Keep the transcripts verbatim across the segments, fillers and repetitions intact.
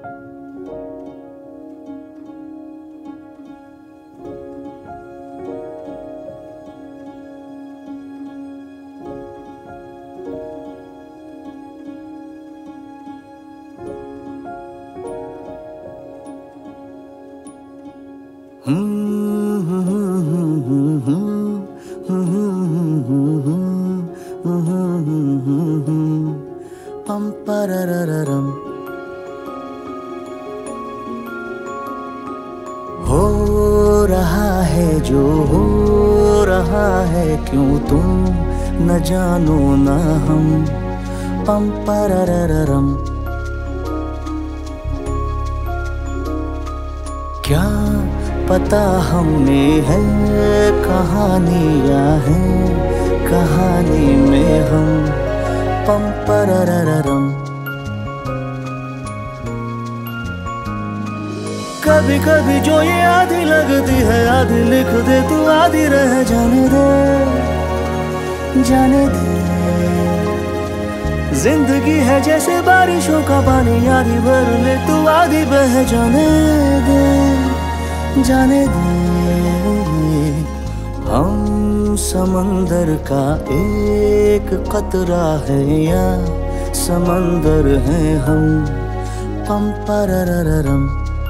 पम पररररम। हो रहा है जो हो रहा है, क्यों तुम न जानो न हम। पम पररररम। क्या पता हमने है कहानियां हैं, कहानी में हम। पम पररररम। कभी कभी जो ये आधी लगती है, आधी लिख दे तू, आधी रह जाने दे, जाने दे। जिंदगी है जैसे बारिशों का पानी, आधी भर ले तू, आधी बह जाने दे, जाने दे। हम समंदर का एक कतरा है या समंदर है हम। पम पररररम।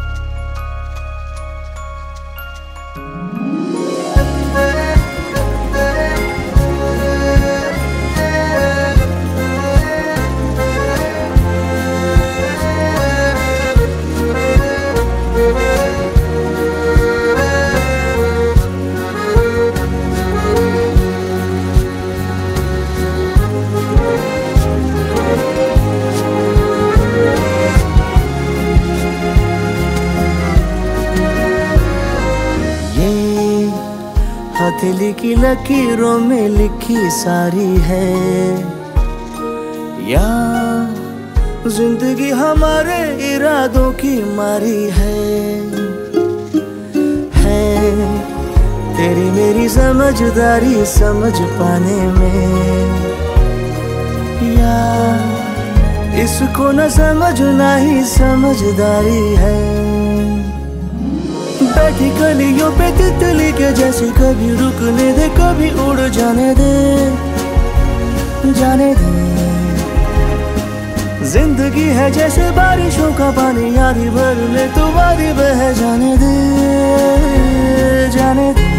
हथेली की लकीरों में लिखी सारी है, या जिंदगी हमारे इरादों की मारी है। है तेरी मेरी समझदारी समझ पाने में, या इसको न समझना ही समझदारी है। बैठी कलियों पे तितली के जैसे, कभी रुकने दे कभी उड़ जाने दे, जाने दे। जिंदगी है जैसे बारिशों का पानी, आधी भर ले तो आधी बह जाने दे, जाने दे।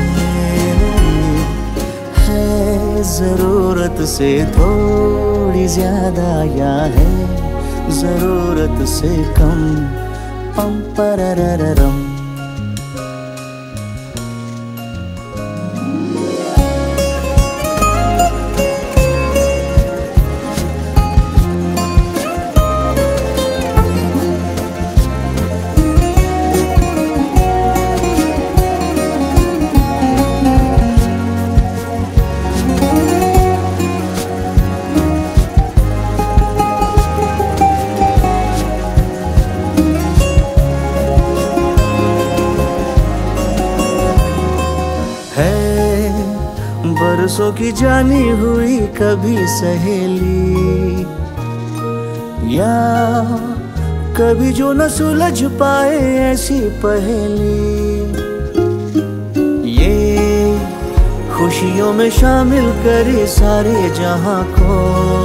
है जरूरत से थोड़ी ज्यादा या है जरूरत से कम। पम पररररम। बरसों की जानी हुई कभी सहेली, या कभी जो न सुलझ पाए ऐसी पहेली। ये खुशियों में शामिल करे सारे जहां को,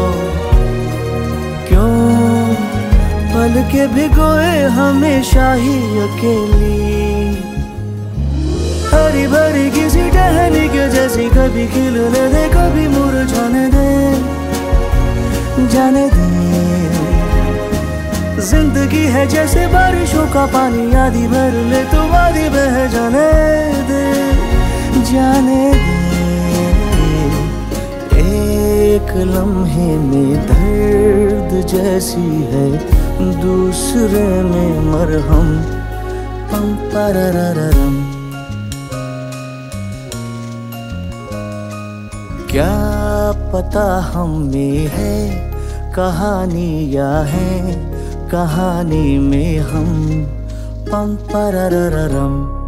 क्यों पल के भिगोए हमेशा ही अकेली। हरी भरी किसी टहनी के जैसी, कभी खिलने दे कभी मुरझाने दे, जाने दे। जिंदगी है जैसे बारिशों का पानी, आधी भर ले तो आधी बह जाने दे, जाने दे। एक लम्हे में दर्द जैसी है, दूसरे में मरहम। पम पररररम। क्या पता हम में है कहानियां हैं, कहानी में हम। पम पररररम।